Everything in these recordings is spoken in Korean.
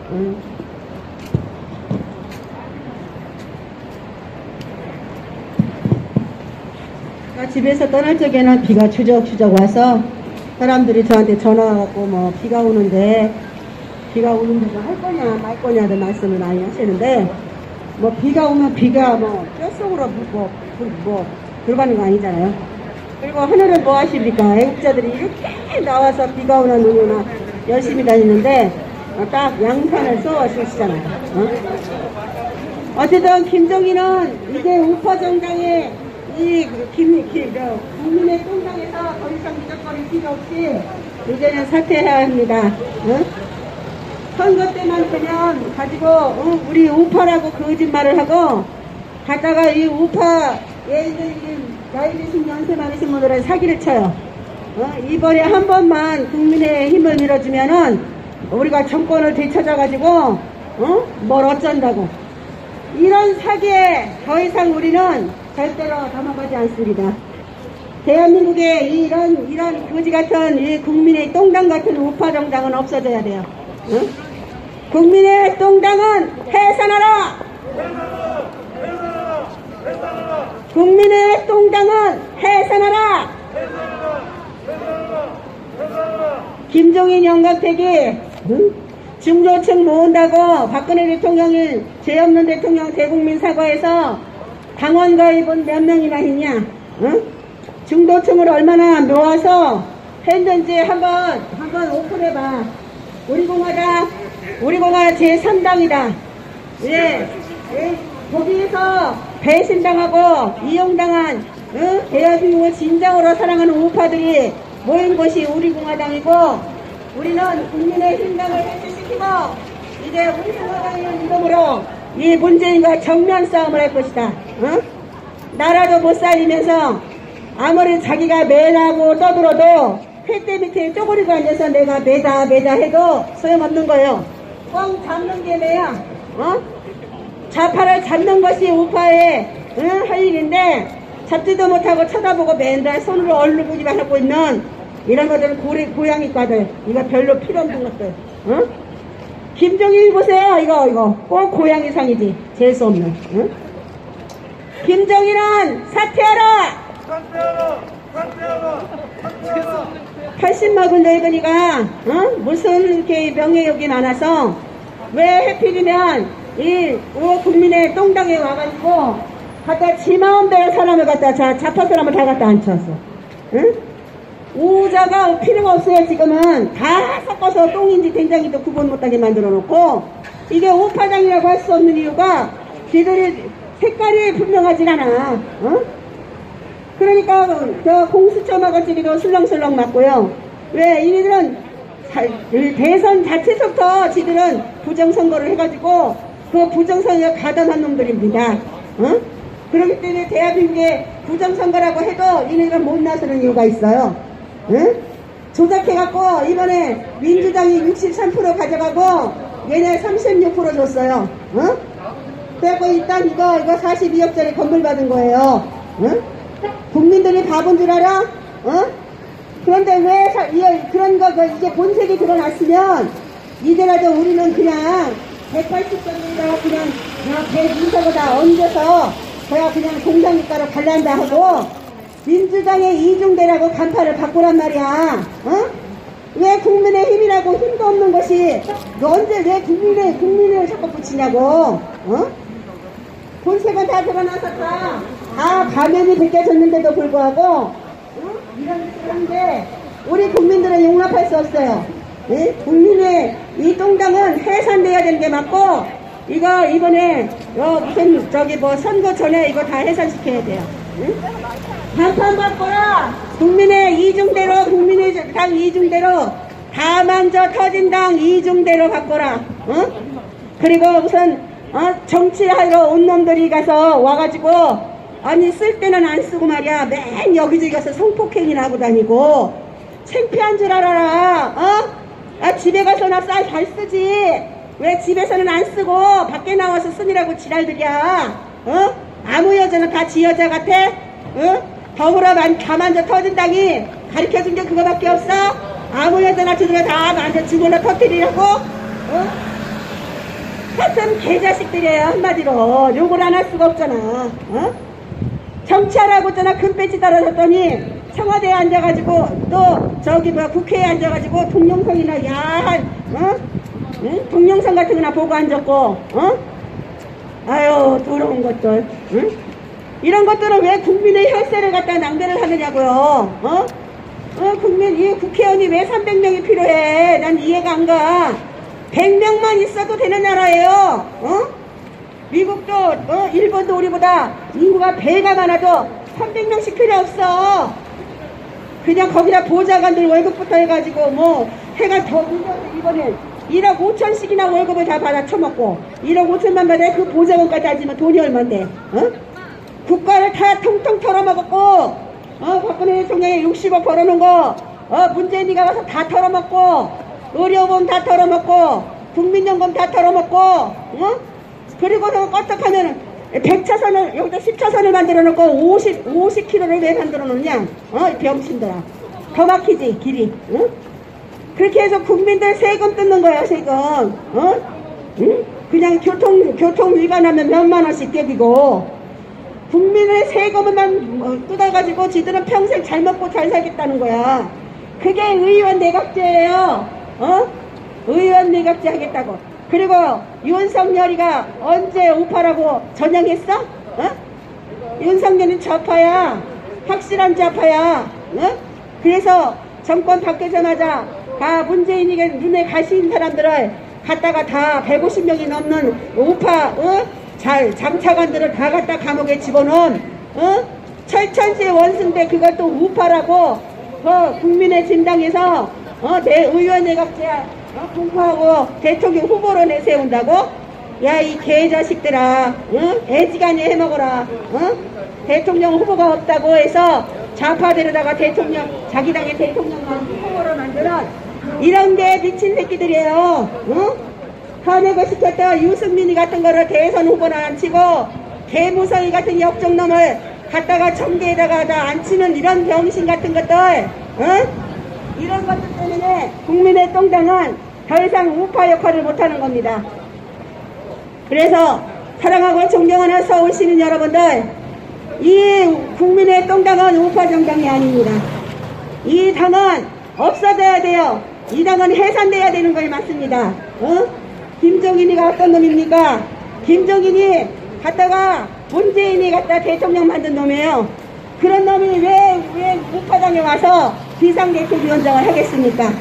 집에서 떠날 적에는 비가 추적추적 와서 사람들이 저한테 전화하고 뭐 비가 오는데 할 거냐 말 거냐를 말씀을 많이 하시는데, 뭐 비가 오면 비가 뭐 뼛속으로 뭐 들어가는 거 아니잖아요. 그리고 하늘은 뭐 하십니까? 애국자들이 이렇게 나와서 비가 오나 눈이 오나 열심히 다니는데 딱 양산을 쏘아주시잖아요. 어쨌든 김정희는 이제 우파 정당의 국민의 통장에서 더 이상 미적거릴 필요 없이 이제는 사퇴해야 합니다. 선거 때만 되면 가지고 우리 우파라고 거짓말을 하고 가다가 이 우파 나이 드신 연세 많으신 분들은 사기를 쳐요. 이번에 한 번만 국민의 힘을 밀어주면은 우리가 정권을 되찾아가지고 뭘 어쩐다고, 이런 사기에 더 이상 우리는 절대로 넘어가지 않습니다. 대한민국에 이런 거지 같은 이 국민의 똥당 같은 우파 정당은 없어져야 돼요. 국민의 똥당은 해산하라! 국민의 똥당은 해산하라! 김종인 영감택이 중도층 모은다고 박근혜 대통령이 죄 없는 대통령 대국민 사과에서 당원 가입은 몇 명이나 했냐? 중도층을 얼마나 모아서 했는지 한번 오픈해봐. 우리공화 제3당이다. 예, 거기에서 배신당하고 이용당한 대한민국을 진정으로 사랑하는 우파들이 모인 곳이 우리공화당이고, 우리는 국민의 힘당을 해체시키고 이제 우리공화당이라는 이름으로 이 문재인과 정면 싸움을 할 것이다. 나라도 못 살리면서 아무리 자기가 매라고 떠들어도 횃대 밑에 쪼그리고 앉아서 내가 매다 해도 소용없는 거예요. 뻥 잡는 게 매야. 좌파를 잡는 것이 우파의 할 일인데, 잡지도 못하고 쳐다보고 맨날 손으로 얼룩무기만 하고 있는 이런 것들은 고양이과들, 이거 별로 필요 없는 것들. 김정일 보세요. 이거 꼭 고양이상이지. 재수없는. 김정일은 사퇴하라! 80 먹은 늙은이가 무슨 이렇게 명예욕이 많아서 왜 해필이면 이 국민의 똥당에 와가지고 갖다 지 마음대로 사람을 갖다 좌파 사람을 다 갖다 앉혔어. 우자가 필요가 없어요. 지금은 다 섞어서 똥인지 된장인지 구분 못하게 만들어 놓고, 이게 우파당이라고 할 수 없는 이유가 지들이 색깔이 분명하진 않아. 그러니까 저 공수처 아가씨도 술렁술렁 맞고요. 왜 이들은 대선 자체부터 지들은 부정선거를 해가지고 그 부정선거에 가담한 놈들입니다. 그렇기 때문에 대한민국에 부정선거라고 해도 이네들은 못 나서는 이유가 있어요. 조작해갖고 이번에 민주당이 63% 가져가고 얘네 36% 줬어요. 그래갖고 일단 이거 42억짜리 건물 받은 거예요. 국민들이 바본 줄 알아? 그런데 왜 그런 거 이제 본색이 드러났으면 이제라도 우리는 그냥 180점에다가 그냥 102석에다 얹어서 그냥 공장일가로 갈란다 하고 민주당의 이중대라고 간판을 바꾸란 말이야. 왜 국민의 힘이라고 힘도 없는 것이 언제 왜 국민을 자꾸 붙이냐고. 본색은 다 드러나섰다. 다 가면이 벗겨졌는데도 불구하고 이런 짓을 하는데 우리 국민들은 용납할 수 없어요. 국민의 이 똥당은 해산돼야 되는 게 맞고, 이거 이번에 무슨 선거 전에 이거 다 해산시켜야 돼요. 간판 바꿔라. 국민의 이중대로, 국민의당 이중대로, 다 만져 터진 당 이중대로 바꿔라. 그리고 무슨 정치하러 온 놈들이 가서 와가지고 아니 쓸 때는 안 쓰고 말이야 맨 여기저기 가서 성폭행이나 하고 다니고 창피한 줄 알아라. 집에 가서나 쌀 잘 쓰지 왜 집에서는 안 쓰고 밖에 나와서 쓰느라고 지랄들이야. 아무 여자는 다 지 여자 같아. 더불어 다 만져 터진 당이 가르쳐준 게 그거밖에 없어. 아무 여자나 저들아 다 만져 집어넣어 터뜨리라고. 하여튼 개자식들이에요. 한마디로 욕을 안 할 수가 없잖아. 어? 정치하라고 있잖아. 금배지 달아줬더니 청와대에 앉아가지고 또 저기 뭐야 국회에 앉아가지고 동영상이나 야한 응? 동영상 같은 거나 보고 앉았고 아유 더러운 것들. 응? 이런 것들은 왜 국민의 혈세를 갖다 낭비를 하느냐고요. 국민 이 국회의원이 왜 300명이 필요해? 난 이해가 안 가. 100명만 있어도 되는 나라예요. 미국도 일본도 우리보다 인구가 배가 많아도 300명씩 필요 없어. 그냥 거기다 보좌관들 월급부터 해가지고 뭐 해가 더 문제인데 이번에 1억 5천씩이나 월급을 다 받아 처먹고 1억 5천만 받아야 그 보좌관까지 따지면 돈이 얼만데. 국가를 다 통통 털어먹었고 박근혜 대통령이 60억 벌어놓은 거 문재인이가 와서 다 털어먹고 의료보험 다 털어먹고 국민연금 다 털어먹고 그리고서 껐떡하면 100차선을 여기다 10차선을 만들어 놓고 50km를 왜 만들어 놓냐. 병신들아. 더 막히지 길이. 그렇게 해서 국민들 세금 뜯는 거야. 세금. 그냥 교통 위반하면 몇만 원씩 떼기고 국민의 세금만 뜯어가지고 지들은 평생 잘 먹고 잘 살겠다는 거야. 그게 의원 내각제예요. 의원 내각제 하겠다고. 그리고 윤석열이가 언제 우파라고 전향했어? 윤석열은 좌파야. 확실한 좌파야. 그래서 정권 바뀌자마자 다 문재인이가 눈에 가시는 사람들을 갖다가 다 150명이 넘는 우파 장차관들을 다 갖다 감옥에 집어넣은 철천지의 원수인데 그걸 또 우파라고 국민의 진당에서 내 의원 내각제야 공포하고 대통령 후보로 내세운다고? 야 이 개자식들아 애지간히 해먹어라. 대통령 후보가 없다고 해서 좌파들에다가 대통령 자기 당의 대통령만 후보로 만드는 이런 게 미친 새끼들이에요. 탄핵을 시켰다 유승민이 같은 거를 대선 후보로 앉히고 개무성이 같은 역정놈을 갖다가 청계에다가 다 앉히는 이런 병신 같은 것들. 이런 것들 때문에 국민의 똥당은 더 이상 우파 역할을 못하는 겁니다. 그래서 사랑하고 존경하는 서울시민 여러분들, 이 국민의 똥당은 우파 정당이 아닙니다. 이 당은 없어져야 돼요. 이 당은 해산돼야 되는 거에 맞습니다. 김종인이가 어떤 놈입니까? 김종인이 갖다가 문재인이 갖다 대통령 만든 놈이에요. 그런 놈이 왜 우파당에 와서 비상대책위원장을 하겠습니까?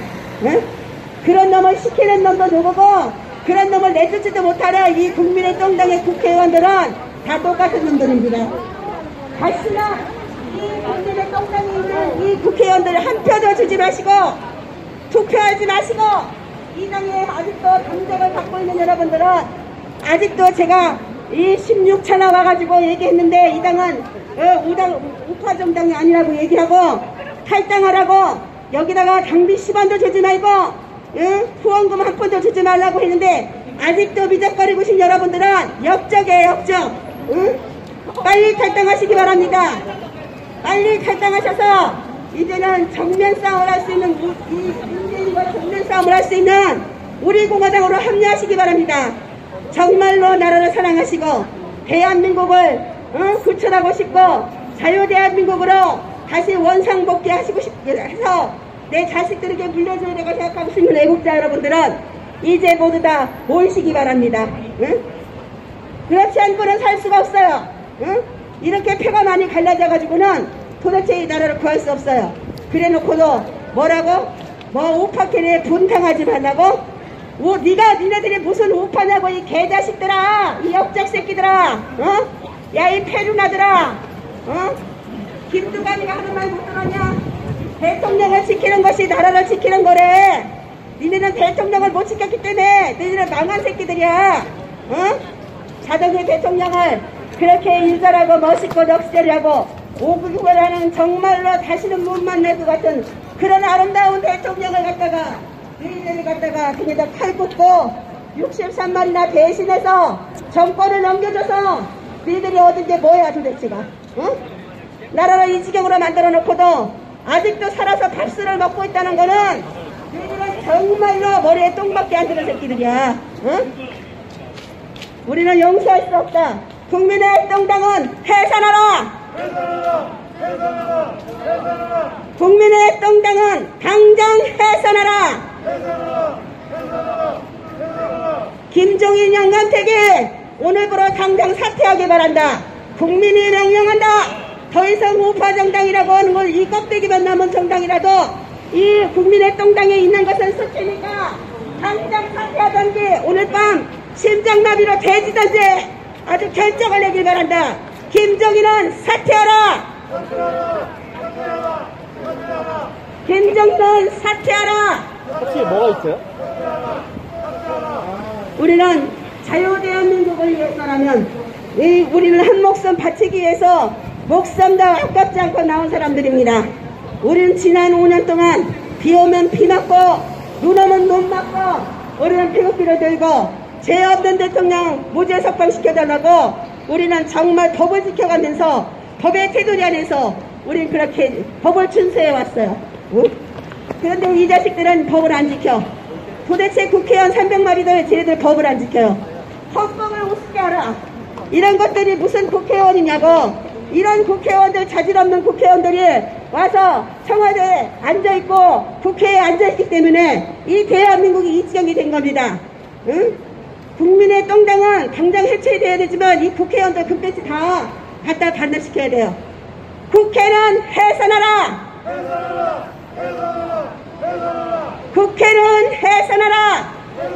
그런 놈을 시키는 놈도 누구고 그런 놈을 내쫓지도 못하라. 이 국민의 똥당의 국회의원들은 다 똑같은 놈들입니다. 다시나 이 국민의 똥당에 있는 이 국회의원들 한 표도 주지 마시고 투표하지 마시고 이 당에 아직도 당적을 갖고 있는 여러분들은 아직도 제가 이 16차 나와가지고 얘기했는데 이 당은 우파 정당이 아니라고 얘기하고 탈당하라고 여기다가 당비 10원도 주지 말고 후원금 한 푼도 주지 말라고 했는데 아직도 미적거리고 계신 여러분들은 역적이에요. 역적. 빨리 탈당하시기 바랍니다. 빨리 탈당하셔서 이제는 정면 싸움을 할 수 있는 이 문재인과 정면 싸움을 할 수 있는 우리 공화당으로 합류하시기 바랍니다. 정말로 나라를 사랑하시고 대한민국을 구출하고 싶고 자유대한민국으로 다시 원상복귀하시고 싶게 해서 내 자식들에게 물려줘야 되고 생각하고 싶은 애국자 여러분들은 이제 모두 다 모이시기 바랍니다. 그렇지 않고는 살 수가 없어요. 이렇게 표가 많이 갈라져가지고는 도대체 이 나라를 구할 수 없어요. 그래놓고도 뭐라고? 뭐 우파끼리 분탕하지 말라고? 니네들이 무슨 우파냐고 이 개자식들아, 이 역적 새끼들아, 야 이 페루나들아, 김두관이가 하는 말 못 들었냐? 대통령을 지키는 것이 나라를 지키는 거래. 니네는 대통령을 못 지켰기 때문에 너희들은 망한 새끼들이야. 자동의 대통령을 그렇게 일절하고 멋있고 넋시절하고 오구구을 하는 정말로 다시는 못 만날 것 같은 그런 아름다운 대통령을 갖다가 너희들이 갖다가 그냥 칼 꽂고 63말이나 배신해서 정권을 넘겨줘서 너희들이 얻은 게 뭐야 도대체가? 나라를 이 지경으로 만들어 놓고도 아직도 살아서 밥술을 먹고 있다는 거는 너희들은 정말로 머리에 똥밖에 안 드는 새끼들이야. 우리는 용서할 수 없다. 국민의 똥당은 해산하라! 국민의 똥당은 당장 해산하라! 김종인 영감택이 오늘부로 당장 사퇴하기 바란다. 국민이 명령한다. 더 이상 우파 정당이라고 하는 걸 이 껍데기만 남은 정당이라도 이 국민의 똥당에 있는 것은 수치니까 당장 사퇴하던지 오늘 밤 심장마비로 돼지던지 아주 결정을 내길 바란다. 김종인은 사퇴하라. 김종인은 사퇴하라. 혹시 뭐가 있어요? 우리는 자유대한민국을 위해서라면 우리는 한 목숨 바치기 위해서 목숨도 아깝지 않고 나온 사람들입니다. 우리는 지난 5년 동안 비 오면 비 맞고 눈 오면 눈 맞고 우리는 태극기를 들고 죄 없는 대통령 무죄 석방시켜달라고 우리는 정말 법을 지켜가면서 법의 테두리 안에서 우리는 그렇게 법을 준수해 왔어요. 응? 그런데 이 자식들은 법을 안 지켜. 도대체 국회의원 300마리들 쟤네들 법을 안 지켜요. 헌법을 우습게 하라. 이런 것들이 무슨 국회의원이냐고. 이런 국회의원들, 자질 없는 국회의원들이 와서 청와대에 앉아있고 국회에 앉아있기 때문에 이 대한민국이 이 지경이 된 겁니다. 응? 국민의 똥당은 당장 해체돼야 되지만 이 국회의원들 급배치 다 갖다 반납시켜야 돼요. 국회는 해산하라! 국회는 해산하라!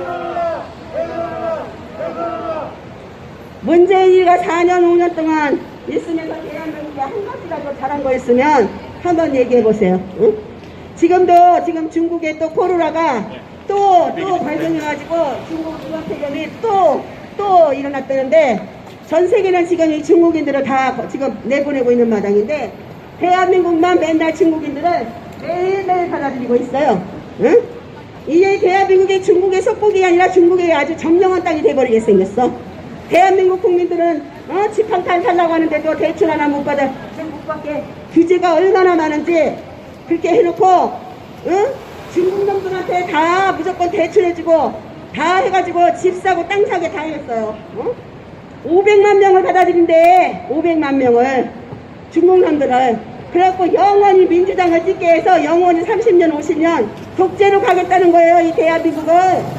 문재인이가 4년, 5년 동안 있으면서 대한민국이 한 가지라도 잘한 거 있으면 한번 얘기해 보세요. 응? 지금 중국에 또 코로나가 또 발병해가지고 중국 유학폐렴이 또 일어났다는데 전 세계는 지금 이 중국인들을 다 지금 내보내고 있는 마당인데 대한민국만 맨날 중국인들을 매일매일 받아들이고 있어요. 응? 이제 대한민국이 중국의 속국이 아니라 중국의 아주 점령한 땅이 돼버리게 생겼어. 대한민국 국민들은 지팡탄 살라고 하는데도 대출 하나 못 받게 규제가 얼마나 많은지 그렇게 해놓고 중국 놈들한테 다 무조건 대출해주고 다 해가지고 집 사고 땅 사게 다 했어요. 500만 명을 받아들인대. 500만 명을 중국 놈들을. 그래갖고 영원히 민주당을 찍게 해서 영원히 30년 50년 독재로 가겠다는 거예요. 이 대한민국을.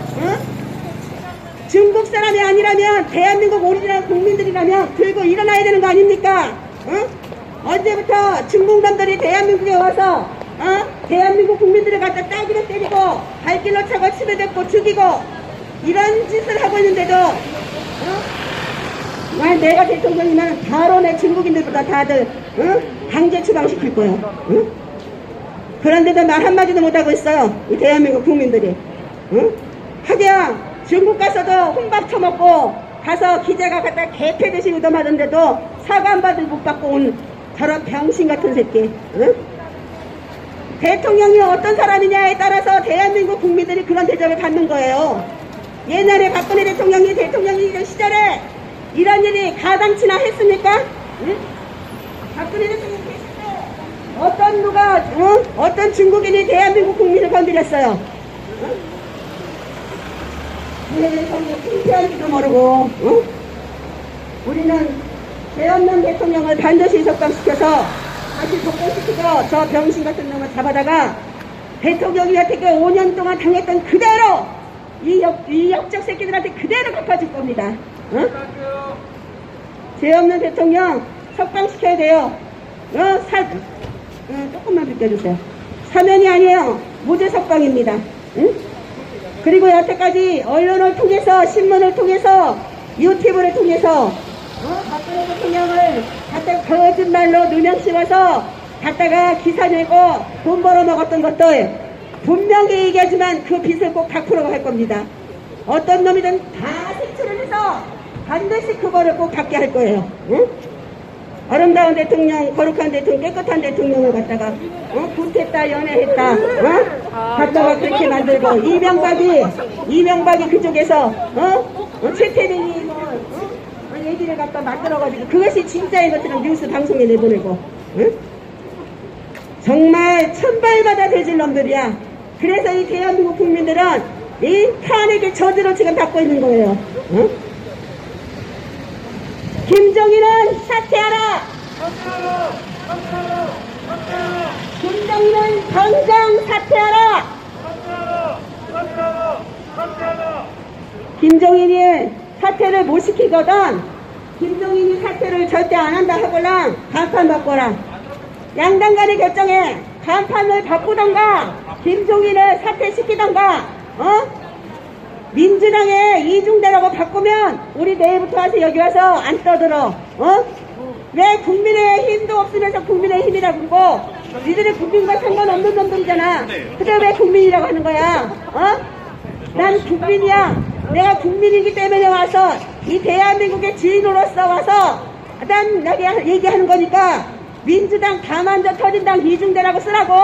중국 사람이 아니라면 대한민국 오리지널 국민들이라면 들고 일어나야 되는 거 아닙니까? 언제부터 중국 놈들이 대한민국에 와서 대한민국 국민들을 갖다 따기로 때리고 발길로 차고 치매잡고 죽이고 이런 짓을 하고 있는데도 내가 대통령이면 바로 내 중국인들보다 다들 강제 추방시킬 거예요. 그런데도 말 한마디도 못하고 있어요. 이 대한민국 국민들이. 하기야 중국 가서도 혼밥 처먹고 가서 기자가 갖다 개패듯이 얻어맞은데도 사과 한 마디 못 받고 온 저런 병신 같은 새끼. 대통령이 어떤 사람이냐에 따라서 대한민국 국민들이 그런 대접을 받는 거예요. 옛날에 박근혜 대통령이 대통령이던 시절에 이런 일이 가당치나 했습니까? 박근혜 대통령이 계실 때 어떤 중국인이 대한민국 국민을 건드렸어요? 대통령 핑계할지도 모르고 우리는 죄 없는 대통령을 반드시 석방시켜서 다시 복권시키고 저 병신 같은 놈을 잡아다가 대통령이 여태껏 5년 동안 당했던 그대로 이 역적 새끼들한테 그대로 갚아줄 겁니다. 죄 없는 대통령 석방시켜야 돼요. 조금만 비켜주세요. 사면이 아니에요. 무죄 석방입니다. 그리고 여태까지 언론을 통해서 신문을 통해서 유튜브를 통해서 박근혜 대통령을 갖다가 거짓말로 누명 씌워서 갖다가 기사 내고 돈 벌어 먹었던 것들 분명히 얘기하지만 그 빚을 꼭 갚으러 갈 겁니다. 어떤 놈이든 다 색출을 해서 반드시 그거를 꼭 갚게 할 거예요. 아름다운 대통령, 거룩한 대통령, 깨끗한 대통령을 갖다가 굿했다, 연애했다, 갖다가 그렇게 만들고 이명박이 그쪽에서 최태민이 얘기를 갖다 만들어가지고 그것이 진짜인 것처럼 뉴스 방송에 내보내고 정말 천발마다 돼질 놈들이야. 그래서 이 대한민국 국민들은 이 탄핵의 저주를 지금 받고 있는 거예요. 김종인은 사퇴하라! 김종인은 당장 사퇴하라! 김종인이 사퇴를 못 시키거든. 김종인이 사퇴를 절대 안 한다 하고랑 간판 바꿔라. 양당 간의 결정에 간판을 바꾸던가 김종인을 사퇴시키던가 민주당의 이중대라고 바꾸면 우리 내일부터 와서 여기 와서 안 떠들어. 왜 국민의힘도 없으면서 국민의힘이라고 그러고 니들이 국민과 상관없는 놈들이잖아. 근데 왜 국민이라고 하는 거야? 난 국민이야. 내가 국민이기 때문에 와서 이 대한민국의 주인으로서 와서 난 여기 얘기하는 거니까 민주당 다만져 터진당 이중대라고 쓰라고.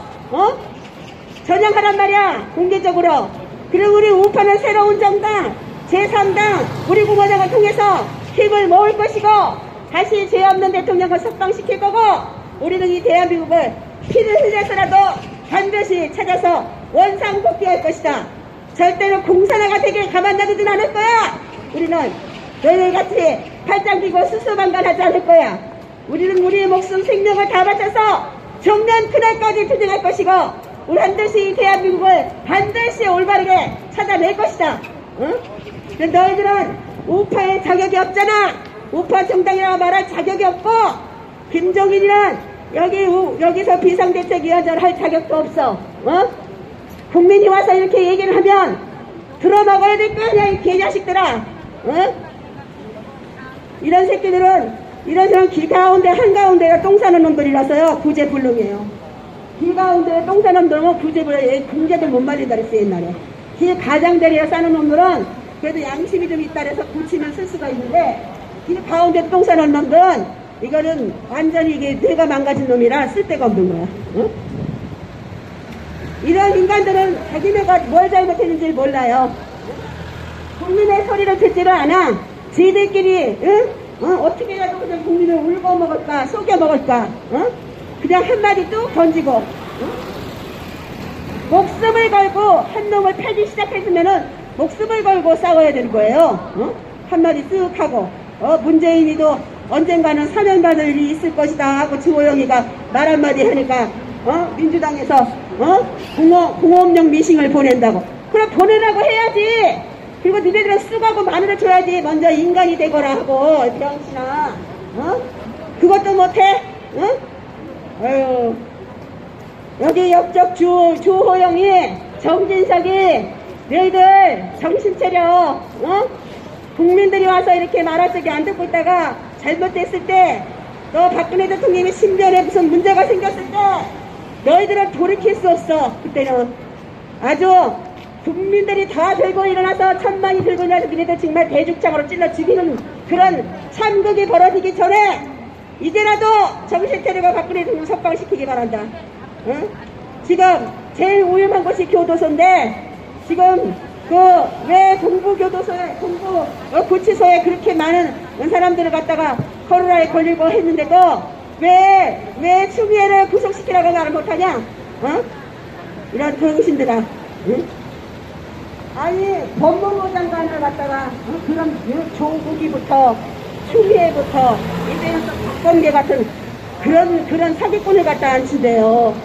전향하란 말이야. 공개적으로. 그리고 우리 우파는 새로운 정당 제3당 우리 공화당을 통해서 힘을 모을 것이고 다시 죄 없는 대통령을 석방시킬 거고 우리는 이 대한민국을 피를 흘려서라도 반드시 찾아서 원상복귀할 것이다. 절대로 공산화가 되게 가만 놔두진 않을 거야. 우리는 너희같이 팔짱 끼고 수수방관하지 않을 거야. 우리는 우리의 목숨 생명을 다 바쳐서 정년 그날까지 투쟁할 것이고 우리 반드시 이 대한민국을 반드시 올바르게 찾아낼 것이다. 너희들은 우파의 자격이 없잖아. 우파 정당이라고 말할 자격이 없고 김종인이는 여기서 비상대책위원장을 할 자격도 없어. 국민이 와서 이렇게 얘기를 하면 들어먹어야 될 거 아니야 이 개자식들아. 이런 새끼들은 이런 사람 길 가운데 한가운데가 똥 싸는 놈들이라서요 구제불능이에요. 길 가운데 똥 싸는 놈들은 구제불능. 궁제들 못 말린다 그랬어 옛날에. 길 가장자리에 싸는 놈들은 그래도 양심이 좀 있다 그래서 고치면 쓸 수가 있는데 길 가운데 똥 싸는 놈들은 이거는 완전히 이게 뇌가 망가진 놈이라 쓸 데가 없는 거야. 이런 인간들은 자기네가 뭘 잘못했는지 몰라요. 국민의 소리를 듣지를 않아. 지들끼리 어떻게라도 그냥 국민을 울고 먹을까 속여 먹을까 그냥 한마디 뚝 던지고 목숨을 걸고 한 놈을 패기 시작했으면은 목숨을 걸고 싸워야 되는 거예요. 한마디 쓱 하고 문재인이도 언젠가는 사면받을 일이 있을 것이다 하고 주호영이가 말 한마디 하니까 민주당에서 공업용 미싱을 보낸다고. 그럼 보내라고 해야지. 그리고 니네들은 쑥하고 마늘을 줘야지. 먼저 인간이 되거라 하고 병신아. 그것도 못해? 아유 여기 옆쪽 주호영이 정진석이 너희들 정신 차려. 국민들이 와서 이렇게 말할 적이 안 듣고 있다가 잘못됐을 때 너 박근혜 대통령이 신변에 무슨 문제가 생겼을 때 너희들은 돌이킬 수 없어. 그때는 아주 국민들이 다 들고 일어나서 천만이 들고 일어나서 니네들 정말 대죽창으로 찔러 죽이는 그런 참극이 벌어지기 전에 이제라도 정신 차리고 박근혜 대통령 석방시키기 바란다. 지금 제일 위험한 것이 교도소인데 지금 왜 공부교도소에 구치소에 그렇게 많은 사람들을 갖다가 코로나에 걸리고 했는데도 왜 추미애를 구속시키라고 말을 못하냐? 이런 병신들아. 아니 법무부 장관을 갖다가 그런 조국이부터 추미애부터 이제는 또 박범계 같은 그런 사기꾼을 갖다 앉힌대요.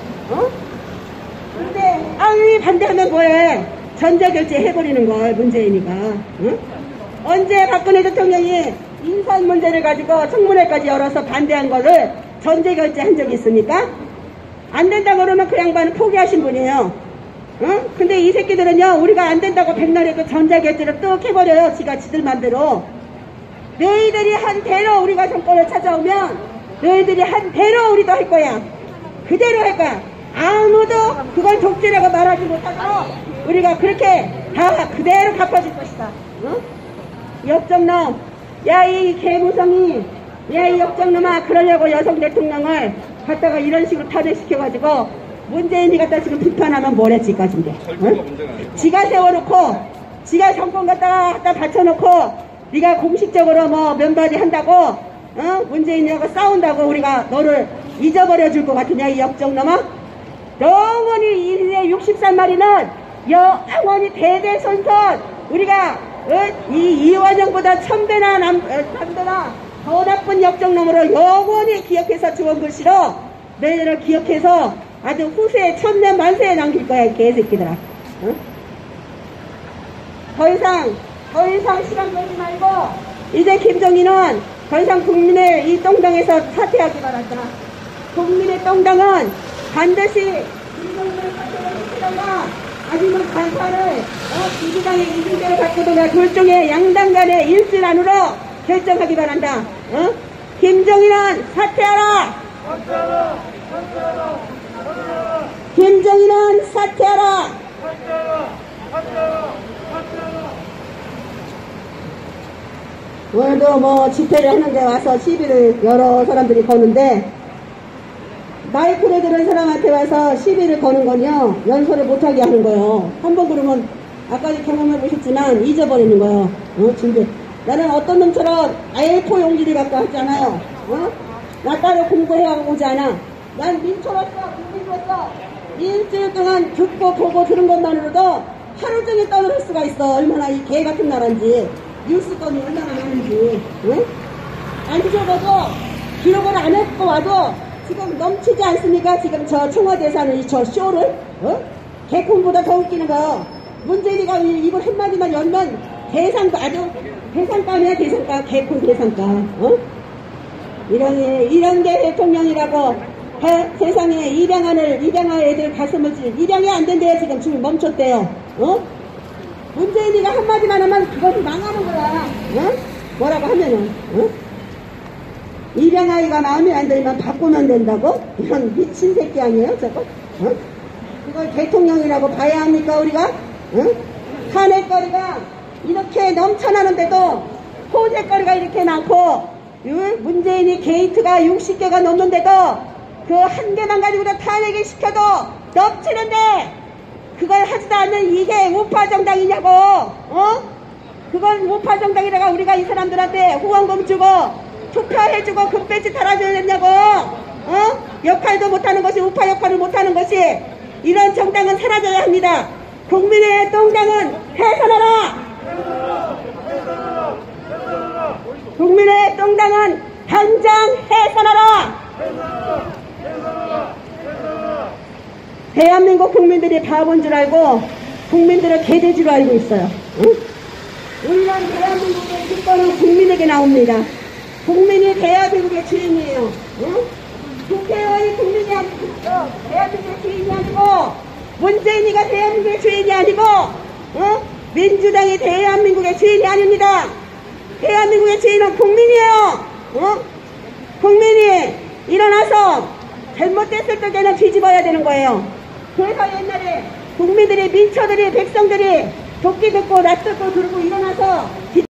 근데 아니 반대하면 뭐해? 전자결제 해버리는 걸 문재인이가. 언제 박근혜 대통령이 인선 문제를 가지고 청문회까지 열어서 반대한 거를 전자결제 한 적이 있습니까? 안 된다고 그러면 그 양반은 포기하신 분이에요. 근데 이 새끼들은요 우리가 안 된다고 백날에 그 전자결제를 뚝 해버려요. 지들 맘대로. 너희들이 한 대로 우리가 정권을 찾아오면 너희들이 한 대로 우리도 할 거야. 그대로 할 거야. 아무도 그걸 독재라고 말하지 못하고 우리가 그렇게 다 그대로 갚아줄 것이다. 역정놈. 야 이 개무성이 야 이 역정놈아 그러려고 여성 대통령을 갖다가 이런 식으로 탄핵시켜가지고 문재인이 갖다 지금 비판하면 뭐래 지까지인데. 지가 세워놓고 지가 정권 갖다 받쳐놓고 네가 공식적으로 뭐 면바지 한다고 문재인이하고 싸운다고 우리가 너를 잊어버려 줄 것 같으냐 이 역정놈아. 영원히 인류의 63마리는 영원히 대대손손 우리가 이 이완영보다 1000배나 더 나쁜 역정놈으로 영원히 기억해서 주온 글씨로 너희들을 기억해서 아주 후세에 천년 만세에 남길 거야, 이 개새끼들아. 응? 더 이상 시간 끌지 말고 이제 김정희는 더 이상 국민의 이 똥당에서 사퇴하기 바란다. 국민의 똥당은 반드시 김정희를 사퇴를 시키거나 아니면 간판을 민주당의 이중대를 갖고도나 둘 중에 양당 간의 일순환으로 결정하기 바란다. 김정희는 사퇴하라! 김정희는 사퇴하라! 오늘도 뭐 집회를 하는데 와서 시비를 여러 사람들이 거는데 마이크를 들은 사람한테 와서 시비를 거는 건요, 연설을 못하게 하는 거예요. 한번 그러면, 아까도 경험해 보셨지만, 잊어버리는 거예요. 준비. 나는 어떤 놈처럼 A4 용지를 갖고 왔잖아요. 나 따로 공부해가고 오지 않아. 난 민초로서, 국민으로서, 일주일 동안 듣고 보고 들은 것만으로도 하루 종일 떠들 수가 있어. 얼마나 이 개 같은 나라인지. 뉴스건이 얼마나 많은지. 안 잊어봐도, 기록을 안 했고 와도, 지금 넘치지 않습니까? 지금 저 청와대에서 하는 저 쇼를? 개콘보다 더 웃기는 거. 문재인이가 입을 한마디만 열면 대상가, 아주 대상감이야, 대상가. 개콘 대상가. 이런 게 대통령이라고 세상에 입양할 애들 가슴을 입양이 안 된대요. 지금 멈췄대요. 문재인이가 한마디만 하면 그것이 망하는 거야. 뭐라고 하면은. 입양아이가 마음에 안 들면 바꾸면 된다고? 이런 미친 새끼 아니에요, 저거? 그걸 대통령이라고 봐야 합니까, 우리가? 탄핵거리가 이렇게 넘쳐나는데도, 호재거리가 이렇게 많고, 문재인이 게이트가 60개가 넘는데도, 그 한 개만 가지고도 탄핵을 시켜도 넘치는데, 그걸 하지도 않는 이게 우파정당이냐고, 그걸 우파정당이라가 우리가 이 사람들한테 후원금 주고, 투표해주고 금배지 달아줘야 되냐고. 역할도 못하는 것이, 우파 역할을 못하는 것이, 이런 정당은 사라져야 합니다. 국민의 똥당은 해산하라. 국민의 똥당은 당장 해산하라. 대한민국 국민들이 바보인 줄 알고 국민들은 개돼지로 알고 있어요. 우리는 대한민국의 주권은 국민에게 나옵니다. 국민이 대한민국의 주인이에요. 국회의원이 국민이 아니고 대한민국의 주인이 아니고, 문재인이가 대한민국의 주인이 아니고, 민주당이 대한민국의 주인이 아닙니다. 대한민국의 주인은 국민이에요. 국민이 일어나서 잘못됐을 때는 뒤집어야 되는 거예요. 그래서 옛날에 국민들이, 민초들이, 백성들이 도끼 듣고 낯 듣고 들고 일어나서